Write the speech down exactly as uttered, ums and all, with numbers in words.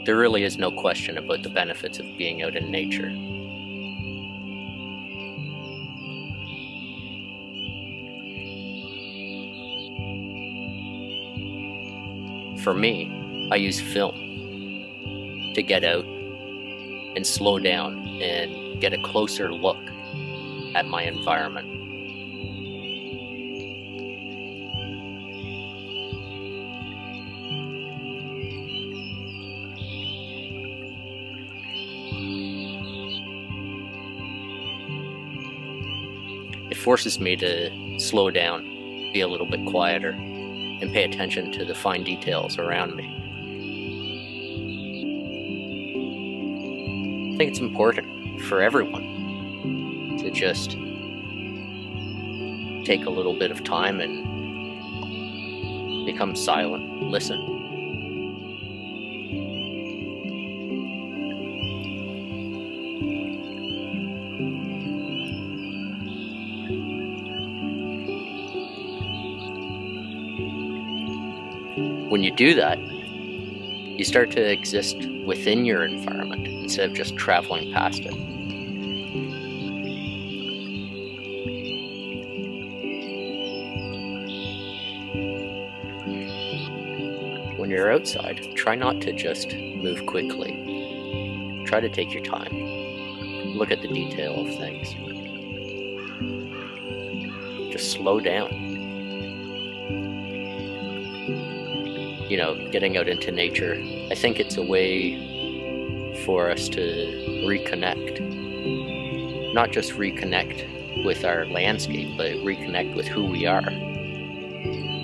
there really is no question about the benefits of being out in nature. For me, I use film to get out and slow down and get a closer look at my environment. It forces me to slow down, be a little bit quieter, and pay attention to the fine details around me. I think it's important for everyone to just take a little bit of time and become silent, listen. When you do that, you start to exist within your environment instead of just traveling past it. When you're outside, try not to just move quickly. Try to take your time. Look at the detail of things. Just slow down. You know, getting out into nature, I think it's a way for us to reconnect. Not just reconnect with our landscape, but reconnect with who we are.